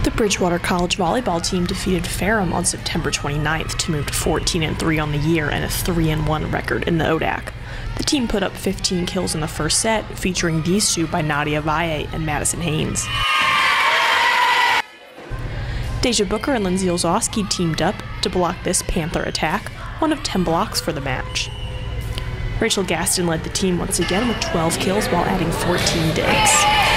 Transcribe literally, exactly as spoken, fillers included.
The Bridgewater College volleyball team defeated Ferrum on September twenty-ninth to move to fourteen and three on the year and a three and one record in the O D A C. The team put up fifteen kills in the first set, featuring these two by Nadia Valle and Madison Haynes. Deja Booker and Lindsay Olzowski teamed up to block this Panther attack, one of ten blocks for the match. Rachel Gaston led the team once again with twelve kills while adding fourteen digs.